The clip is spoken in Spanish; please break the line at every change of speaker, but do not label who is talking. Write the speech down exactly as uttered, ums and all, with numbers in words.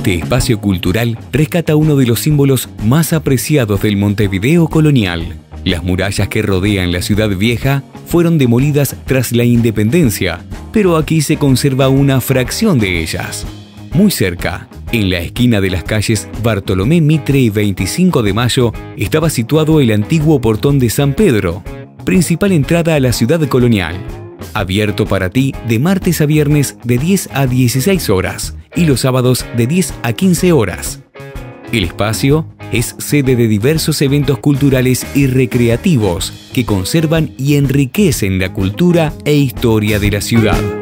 Este espacio cultural rescata uno de los símbolos más apreciados del Montevideo colonial. Las murallas que rodean la ciudad vieja fueron demolidas tras la independencia, pero aquí se conserva una fracción de ellas. Muy cerca, en la esquina de las calles Bartolomé Mitre y veinticinco de mayo, estaba situado el antiguo portón de San Pedro, principal entrada a la ciudad colonial. Abierto para ti de martes a viernes de diez a dieciséis horas y los sábados de diez a quince horas. El espacio es sede de diversos eventos culturales y recreativos que conservan y enriquecen la cultura e historia de la ciudad.